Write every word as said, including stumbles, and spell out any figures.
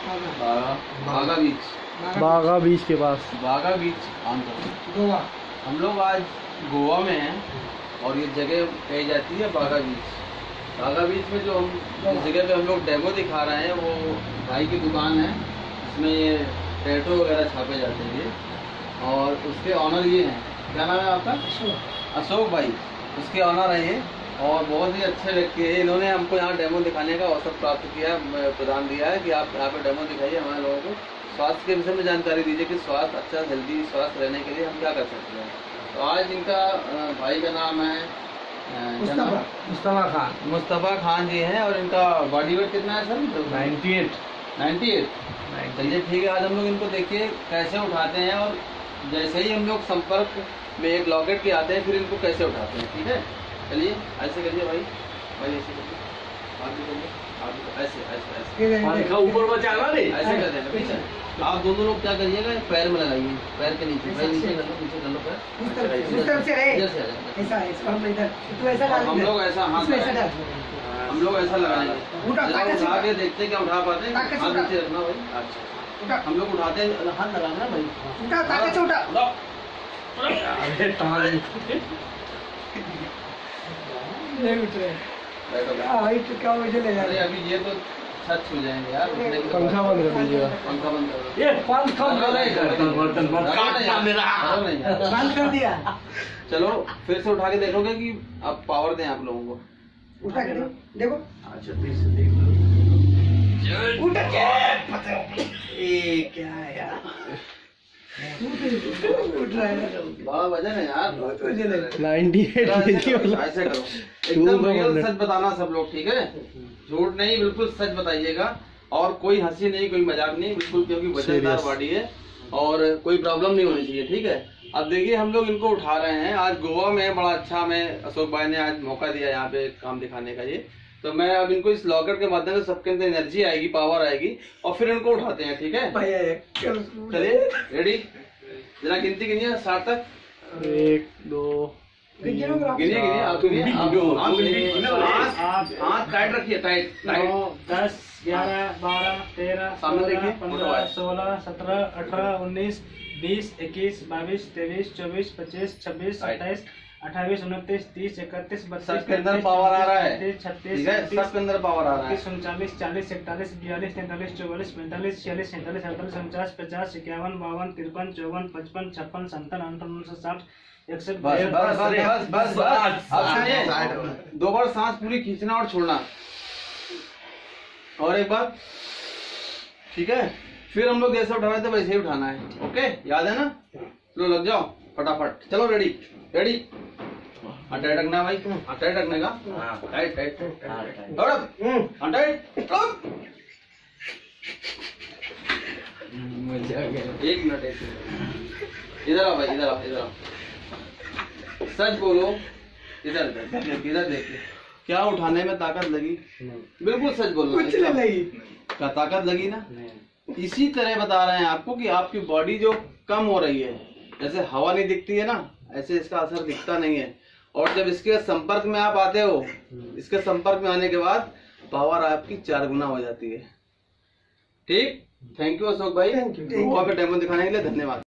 बागा बीच, बागा बीच के पास, बागा बीच गोवा। हम लोग आज गोवा में हैं और ये जगह कही जाती है बागा बीच। बागा बीच में जो हम जिस जगह पे हम लोग डेमो दिखा रहे हैं वो भाई की दुकान है, इसमें ये टैटू वगैरह छापे जाते हैं और उसके ऑनर ये हैं। क्या नाम है आपका? अशोक भाई, उसके ऑनर है ये और बहुत ही अच्छे व्यक्ति है। इन्होंने हमको यहाँ डेमो दिखाने का अवसर प्राप्त किया, प्रदान दिया है कि आप यहाँ पे डेमो दिखाइए हमारे लोगों को, स्वास्थ्य के विषय में जानकारी दीजिए कि स्वास्थ्य अच्छा हेल्दी स्वास्थ्य रहने के लिए हम क्या कर सकते हैं। तो आज इनका भाई का नाम है मुस्तफा खान, मुस्तफा खान जी हैं और इनका बॉडी वेट कितना है sir? Ninety eight. Ninety eight. चलिए ठीक है, आज हम लोग इनको देखिए कैसे उठाते हैं और जैसे ही हम लोग संपर्क में एक लॉकेट के आते हैं फिर इनको कैसे उठाते हैं। ठीक है, चलिए ऐसे करिए भाई, भाई ऐसे करिए, आप भी करिए, आप भी ऐसे ऐसे ऐसे ऊपर बचाना नहीं, ऐसे कर देना पीछे। आप दोनों लोग क्या करिएगा, पैर में लगाइए, पैर के नीचे, पैर नीचे कर लो, पीछे कर लो पैर, हम लोग ऐसा हाथ हम लोग ऐसा लगाएंगे, उठा के देखते क्या उठा पाते हैं। हाथ नीचे रखना भाई। अच्छा, हम लोग उठाते हैं, हाथ लगाना भाई, उठा। क्या मुझे ले जा रहे हैं? अभी ये तो छत छू जाएंगे यार। पंखा बंद कर दीजिएगा, पंखा बंद कर ये पंखा बंद कर दिया। चलो फिर से उठा के देखोगे कि आप पावर दें आप लोगों को। उठा के देखो। अच्छा देख लो, उठ के क्या है यार, उठ रहा है, बड़ा वजन है यार, नाइन्टी एट। ऐसे करो, एकदम रियल सच बताना सब लोग, ठीक है? झूठ नहीं, बिल्कुल सच बताइएगा और कोई हंसी नहीं, कोई मजाक नहीं, बिल्कुल, क्योंकि वजनदार बॉडी है और कोई प्रॉब्लम नहीं होनी चाहिए। ठीक है, अब देखिए हम लोग इनको उठा रहे हैं। आज गोवा में बड़ा अच्छा हमें अशोक भाई ने आज मौका दिया यहाँ पे काम दिखाने का। ये तो मैं अब इनको इस लॉकर के माध्यम से सबके अंदर एनर्जी आएगी, पावर आएगी और फिर इनको उठाते हैं। ठीक है, चलिए रेडी, जरा गिनती गिनिए साठ तक। एक दो गिनिए गिनिए आप हाथ टाइट रखिए, टाइट टाइट। दस ग्यारह बारह तेरह सामने पंद्रह सोलह सत्रह अठारह उन्नीस बीस इक्कीस बाईस तेईस चौबीस पच्चीस छब्बीस सत्ताईस अट्ठाईस उनतीस तीस इकतीस बत्तीस के अंदर पावर आ रहा है, छत्तीस सबके अंदर पावर आ रहा है। उनचालीस चालीस इकतालीस बयालीस तैंतालीस चौवालीस पैंतालीस छियालीस सैंतालीस अड़तालीस उनचास पचास इक्यावन बावन तिरपन चौवन पचपन छप्पन सत्तर अंठावन उनसठ साठ इकसठ। बस बस बस बस बस अब सुनिए, दो बार सांस पूरी खींचना और छोड़ना, और एक बार, ठीक है? फिर हम लोग जैसे उठा रहे थे वैसे ही उठाना है। ओके, याद है ना? लो लग जाओ फटाफट, चलो रेडी रेडी। हाँ टाइट रखना भाई, हाँ टाइट रखने का, टाइट टाइट हाँ टाइट। एक मिनट, एक मिनट, इधर आओ भाई, इधर आओ, इधर आओ, सच बोलो, इधर इधर देखिए, क्या उठाने में ताकत लगी? बिल्कुल सच बोलो, कुछ नहीं लगी। क्या ताकत लगी ना? इसी तरह बता रहे हैं आपको कि आपकी बॉडी जो कम हो रही है, जैसे हवा नहीं दिखती है ना, ऐसे इसका असर दिखता नहीं है। और जब इसके संपर्क में आप आते हो, इसके संपर्क में आने के बाद पावर आपकी चार गुना हो जाती है। ठीक, थैंक यू अशोक भाई, वहाँ पे डेमो दिखाने के लिए धन्यवाद।